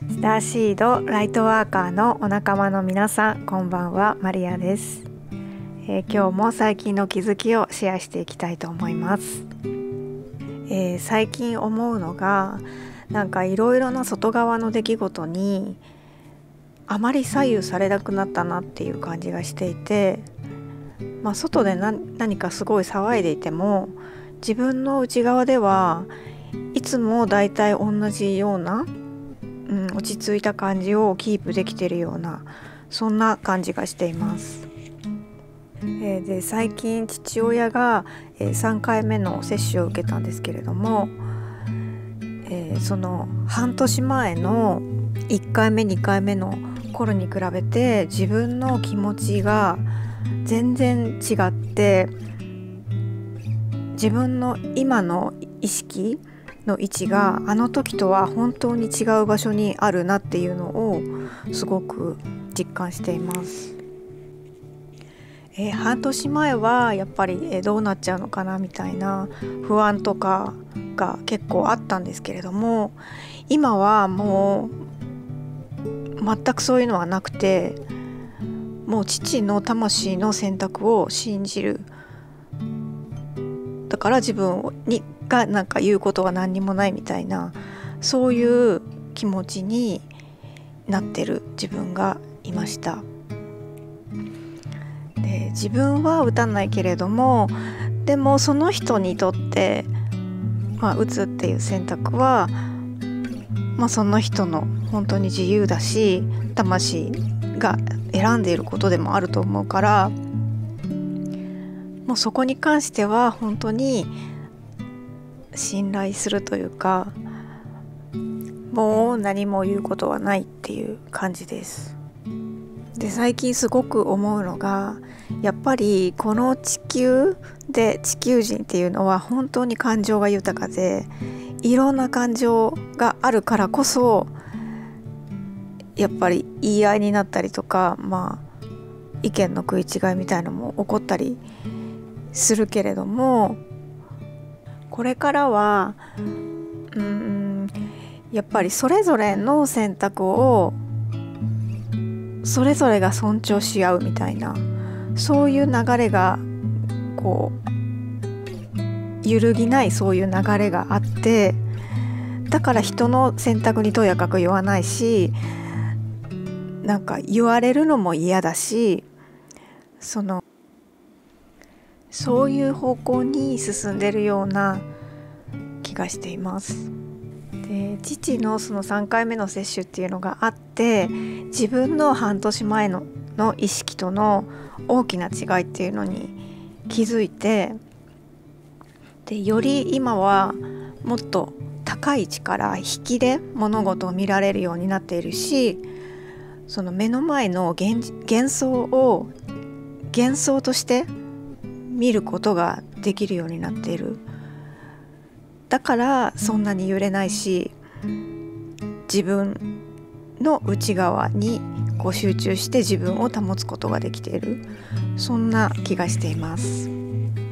スターシードライトワーカーのお仲間の皆さん、こんばんは。マリアです。今日も最近の気づきをシェアしていきたいと思います。最近思うのが、なんかいろいろな外側の出来事にあまり左右されなくなったなっていう感じがしていて、外で何かすごい騒いでいても、自分の内側ではいつもだいたい同じような、落ち着いた感じをキープできているような、そんな感じがしています。で最近父親が3回目の接種を受けたんですけれども、その半年前の1回目2回目の頃に比べて自分の気持ちが全然違って、自分の今の意識の位置があの時とは本当に違う場所にあるなっていうのをすごく実感しています。半年前はやっぱりどうなっちゃうのかなみたいな不安とかが結構あったんですけれども、今はもう全くそういうのはなくて、もう父の魂の選択を信じる。だから自分がなんか言うことは何にもないみたいな、そういう気持ちになってる自分がいました。で自分は打たないけれども、でもその人にとって、打つっていう選択は、その人の本当に自由だし、魂が選んでいることでもあると思うから、もうそこに関しては本当に信頼するというか、もう何も言うことはないっていう感じです。で最近すごく思うのが、やっぱりこの地球で地球人っていうのは本当に感情が豊かで、いろんな感情があるからこそ、やっぱり言い合いになったりとか、意見の食い違いみたいなのも起こったりするけれども、これからはやっぱりそれぞれの選択をそれぞれが尊重し合うみたいな、そういう流れが揺るぎない、そういう流れがあって、だから人の選択にとやかく言わないし、なんか言われるのも嫌だし、そういう方向に進んでるような気がしています。で父のその3回目の接種っていうのがあって、自分の半年前の意識との大きな違いっていうのに気づいて、でより今はもっと高い位置から引きで物事を見られるようになっているし、その目の前の幻想を幻想として見ることができるようになっている。だからそんなに揺れないし、自分の内側に集中して自分を保つことができている、そんな気がしています。